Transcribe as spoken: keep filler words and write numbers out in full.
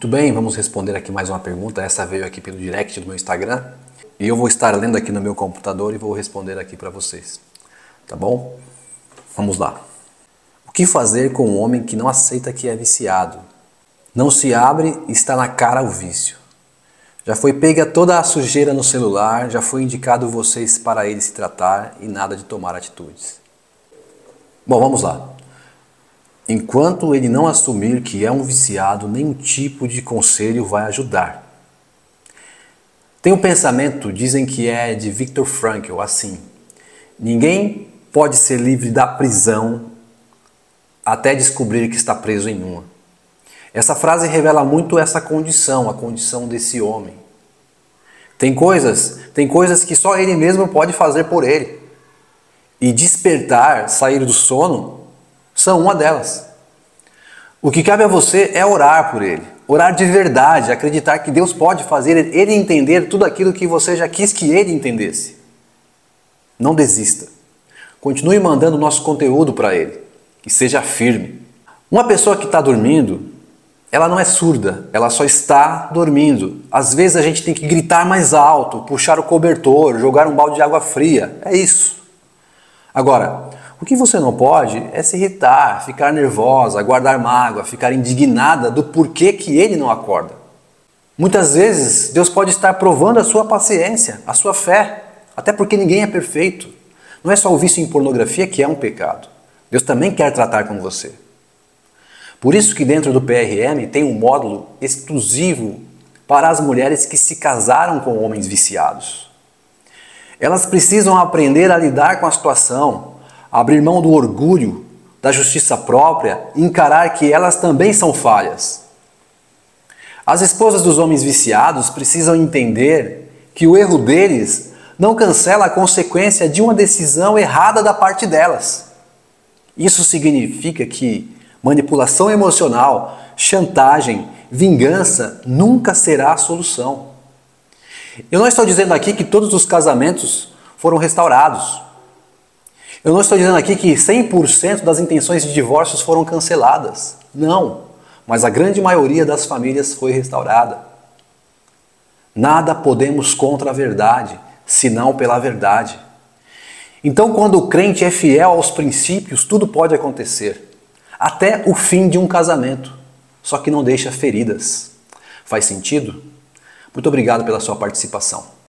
Muito bem, vamos responder aqui mais uma pergunta. Essa veio aqui pelo direct do meu Instagram. E eu vou estar lendo aqui no meu computador e vou responder aqui para vocês. Tá bom? Vamos lá. O que fazer com um homem que não aceita que é viciado? Não se abre e está na cara o vício. Já foi pega toda a sujeira no celular, já foi indicado vocês para ele se tratar e nada de tomar atitudes. Bom, vamos lá. Enquanto ele não assumir que é um viciado, nenhum tipo de conselho vai ajudar. Tem um pensamento, dizem que é de Viktor Frankl, assim: ninguém pode ser livre da prisão até descobrir que está preso em uma. Essa frase revela muito essa condição, a condição desse homem. Tem coisas, tem coisas que só ele mesmo pode fazer por ele. E despertar, sair do sono, são uma delas. O que cabe a você é orar por ele. Orar de verdade, acreditar que Deus pode fazer ele entender tudo aquilo que você já quis que ele entendesse. Não desista. Continue mandando nosso conteúdo para ele. E seja firme. Uma pessoa que está dormindo, ela não é surda, ela só está dormindo. Às vezes a gente tem que gritar mais alto, puxar o cobertor, jogar um balde de água fria. É isso. Agora, o que você não pode é se irritar, ficar nervosa, guardar mágoa, ficar indignada do porquê que ele não acorda. Muitas vezes Deus pode estar provando a sua paciência, a sua fé, até porque ninguém é perfeito. Não é só o vício em pornografia que é um pecado. Deus também quer tratar com você. Por isso que dentro do P R M tem um módulo exclusivo para as mulheres que se casaram com homens viciados. Elas precisam aprender a lidar com a situação, abrir mão do orgulho, da justiça própria e encarar que elas também são falhas. As esposas dos homens viciados precisam entender que o erro deles não cancela a consequência de uma decisão errada da parte delas. Isso significa que manipulação emocional, chantagem, vingança nunca será a solução. Eu não estou dizendo aqui que todos os casamentos foram restaurados. Eu não estou dizendo aqui que cem por cento das intenções de divórcios foram canceladas. Não, mas a grande maioria das famílias foi restaurada. Nada podemos contra a verdade, senão pela verdade. Então, quando o crente é fiel aos princípios, tudo pode acontecer. Até o fim de um casamento, só que não deixa feridas. Faz sentido? Muito obrigado pela sua participação.